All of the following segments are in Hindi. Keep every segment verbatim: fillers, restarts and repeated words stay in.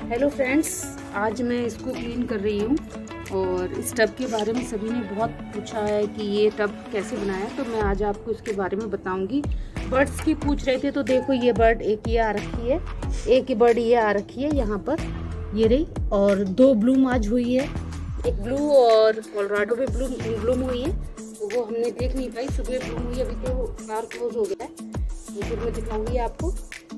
हेलो फ्रेंड्स, आज मैं इसको क्लीन कर रही हूँ और इस टब के बारे में सभी ने बहुत पूछा है कि ये टब कैसे बनाया, तो मैं आज आपको इसके बारे में बताऊंगी। बर्ड्स की पूछ रहे थे तो देखो ये बर्ड एक ये आ रखी है, एक बर्ड ये आ रखी है यहाँ पर, ये रही, और दो ब्लूम आज हुई है, एक ब्लू और कोलोराडो में ब्लूम ब्लूम हुई है। तो वो हमने देख नहीं पाई, सुबह ब्लूम हुई, अभी तो फ्लावर क्लोज हो गया है, तो फिर मैं दिखाऊंगी आपको।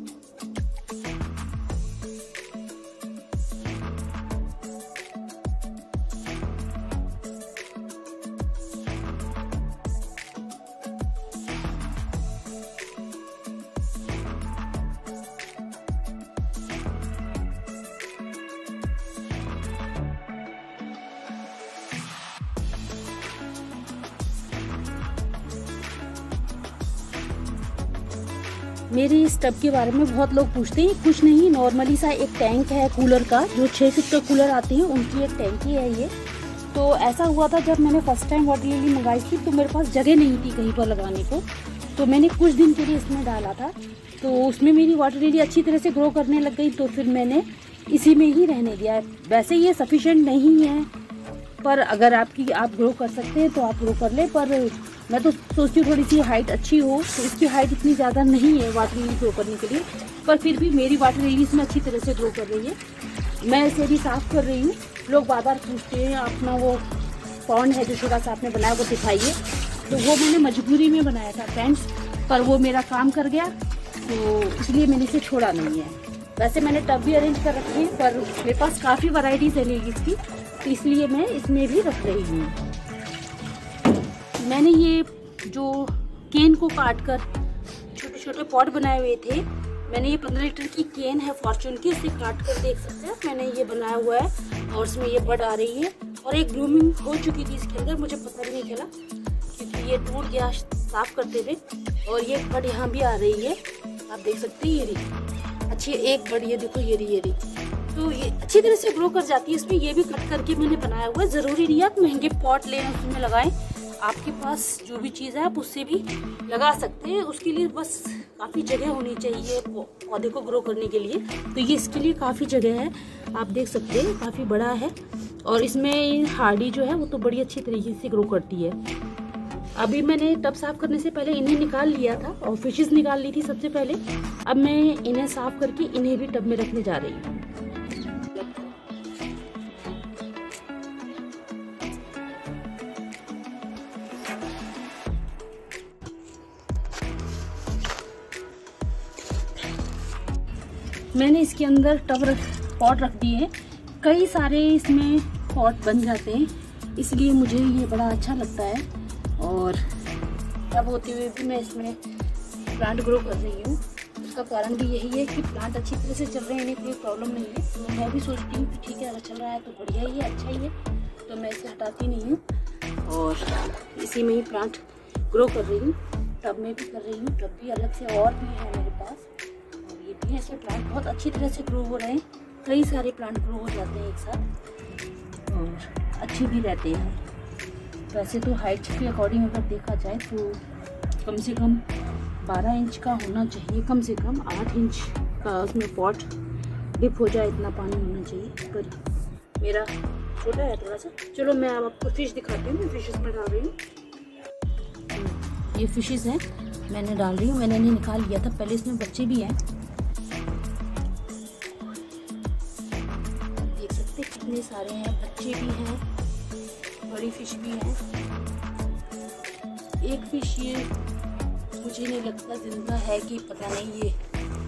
मेरी इस टब के बारे में बहुत लोग पूछते हैं। कुछ नहीं, नॉर्मली सा एक टैंक है कूलर का, जो छः फीट का कूलर आते हैं उनकी एक टैंकी है ये। तो ऐसा हुआ था जब मैंने फर्स्ट टाइम वाटर लिली मंगाई थी तो मेरे पास जगह नहीं थी कहीं पर लगाने को, तो मैंने कुछ दिन के लिए इसमें डाला था, तो उसमें मेरी वाटर लिली अच्छी तरह से ग्रो करने लग गई, तो फिर मैंने इसी में ही रहने दिया। वैसे ये सफिशेंट नहीं है, पर अगर आपकी आप ग्रो कर सकते हैं तो आप ग्रो कर लें। पर मैं तो सोचती हूँ थोड़ी सी हाइट अच्छी हो, तो इसकी हाइट इतनी ज़्यादा नहीं है वाटर लिली ग्रो करने के लिए, पर फिर भी मेरी वाटर लिली इसमें अच्छी तरह से ग्रो कर रही है। मैं इसे भी साफ़ कर रही हूँ। लोग बार बार पूछते हैं अपना वो पॉन्ड है जो छोटा सा आपने बनाया वो दिखाइए, तो वो मैंने मजबूरी में बनाया था फ्रेंड्स, पर वो मेरा काम कर गया, तो इसलिए मैंने इसे छोड़ा नहीं है। वैसे मैंने टब भी अरेंज कर रखे हैं, पर मेरे पास काफ़ी वैरायटीज़ है लिलीज़ की, तो इसलिए मैं इसमें भी रख रही हूँ। मैंने ये जो केन को काट कर छोटे छोटे पॉट बनाए हुए थे, मैंने ये पंद्रह लीटर की केन है फॉर्चून की, इसे काट कर देख सकते हैं मैंने ये बनाया हुआ है, और इसमें ये बड आ रही है, और एक ब्लूमिंग हो चुकी थी इसके अंदर, मुझे पता भी नहीं चला क्योंकि ये टूट गया साफ करते हुए, और ये बड यहाँ भी आ रही है, आप देख सकते हैं ये रही अच्छी एक बड, ये देखो ये रही ये रही तो ये अच्छी तरह से ग्रो कर जाती है। इसमें ये भी कट करके मैंने बनाया हुआ है। ज़रूरी नहीं है आप महंगे पॉट लें उसमें लगाएं, आपके पास जो भी चीज़ है आप उससे भी लगा सकते हैं। उसके लिए बस काफ़ी जगह होनी चाहिए पौधे को ग्रो करने के लिए, तो ये इसके लिए काफ़ी जगह है, आप देख सकते हैं काफ़ी बड़ा है, और इसमें हार्डी जो है वो तो बड़ी अच्छी तरीके से ग्रो करती है। अभी मैंने टब साफ़ करने से पहले इन्हें निकाल लिया था और फिशेस निकाल ली थी सबसे पहले। अब मैं इन्हें साफ़ करके इन्हें भी टब में रखने जा रही हूँ। मैंने इसके अंदर टब रख पॉट रख दिए हैं, कई सारे इसमें पॉट बन जाते हैं, इसलिए मुझे ये बड़ा अच्छा लगता है। और टब होते हुए भी मैं इसमें प्लांट ग्रो कर रही हूँ। उसका कारण भी यही है कि प्लांट अच्छी तरह से चल रहे हैं, इन्हें कोई प्रॉब्लम नहीं है, तो मैं भी सोचती हूँ कि ठीक है अगर चल रहा है तो बढ़िया ही है, अच्छा ही है, तो मैं इसे हटाती नहीं हूँ और इसी में ही प्लांट ग्रो कर रही हूँ। टब में भी कर रही हूँ, टब भी अलग से और भी है मेरे पास, ऐसे प्लांट बहुत अच्छी तरह से ग्रो हो रहे हैं। कई सारे प्लांट ग्रो हो जाते हैं एक साथ और अच्छे भी रहते हैं। वैसे तो हाइट के अकॉर्डिंग अगर देखा जाए तो कम से कम बारह इंच का होना चाहिए, कम से कम आठ इंच का उसमें पॉट डिप हो जाए, इतना पानी होना चाहिए, पर मेरा छोटा है थोड़ा सा। चलो मैं अब आपको फिश दिखाती हूँ, मैं फिशेस में डाल रही हूँ। ये फिशेस हैं मैंने डाल रही हूँ, मैंने इन्हें निकाल लिया था पहले, इसमें बच्चे भी हैं, कितने सारे हैं, बच्चे भी हैं, बड़ी फिश भी हैं। एक फिश ये मुझे नहीं लगता जिंदा है कि पता नहीं, ये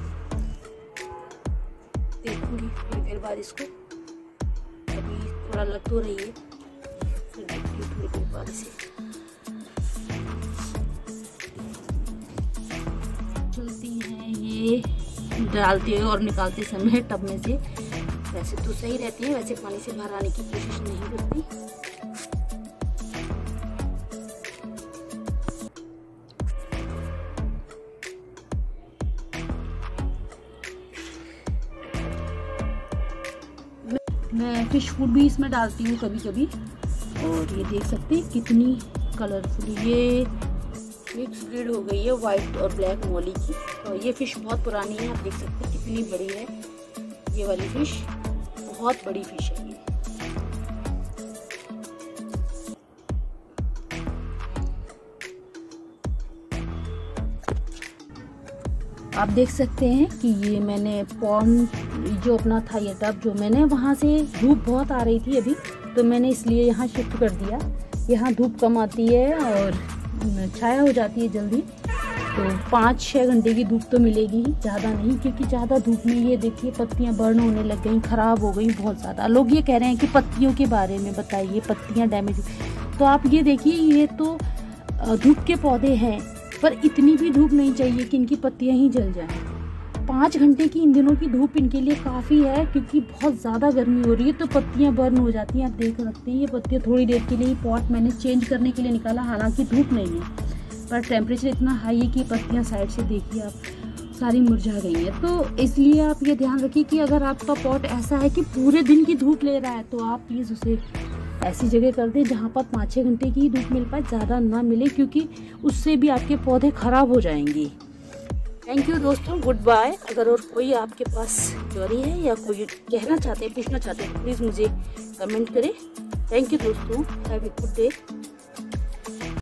देखूंगी थोड़ी देर बाद इसको, अभी थोड़ा लग तो रही है, फिर देखती हूँ थोड़ी देर बाद इसे। चलती हैं ये डालते हुए और निकालते समय टब में से, वैसे तो सही रहती है, वैसे पानी से बाहर आने की कोशिश नहीं करती। मैं फिश फूड भी इसमें डालती हूँ कभी कभी, और ये देख सकते हैं कितनी कलरफुल ये मिक्स ब्रीड हो गई है वाइट और ब्लैक मोली की। और ये फिश बहुत पुरानी है, आप देख सकते हैं कितनी बड़ी है ये वाली फिश। बहुत बड़ी फिश है ये। आप देख सकते हैं कि ये मैंने पॉन्ड जो अपना था ये टब जो मैंने वहाँ से धूप बहुत आ रही थी अभी, तो मैंने इसलिए यहाँ शिफ्ट कर दिया। यहाँ धूप कम आती है और छाया हो जाती है जल्दी, तो पाँच छः घंटे की धूप तो मिलेगी ही, ज़्यादा नहीं, क्योंकि ज़्यादा धूप में ये देखिए पत्तियाँ बर्न होने लग गई, ख़राब हो गई बहुत ज़्यादा। लोग ये कह रहे हैं कि पत्तियों के बारे में बताइए, पत्तियाँ डैमेज, तो आप ये देखिए ये तो धूप के पौधे हैं, पर इतनी भी धूप नहीं चाहिए कि इनकी पत्तियां ही जल जाएं। पाँच घंटे की इन दिनों की धूप इनके लिए काफ़ी है, क्योंकि बहुत ज़्यादा गर्मी हो रही है तो पत्तियां बर्न हो जाती हैं। आप देख सकते हैं ये पत्तियां थोड़ी देर के लिए पॉट मैंने चेंज करने के लिए निकाला, हालांकि धूप नहीं है पर टेम्परेचर इतना हाई है कि पत्तियाँ साइड से देखिए आप सारी मुरझा गई है। तो इसलिए आप ये ध्यान रखिए कि अगर आपका पॉट ऐसा है कि पूरे दिन की धूप ले रहा है तो आप प्लीज़ उसे ऐसी जगह कर दें जहाँ पर पाँच छः घंटे की धूप मिल पाए, ज़्यादा ना मिले, क्योंकि उससे भी आपके पौधे ख़राब हो जाएंगे। थैंक यू दोस्तों, गुड बाय। अगर और कोई आपके पास क्वेरी है या कोई कहना चाहते हैं, पूछना चाहते हैं, प्लीज़ मुझे कमेंट करें। थैंक यू दोस्तों, हैव ए गुड डे।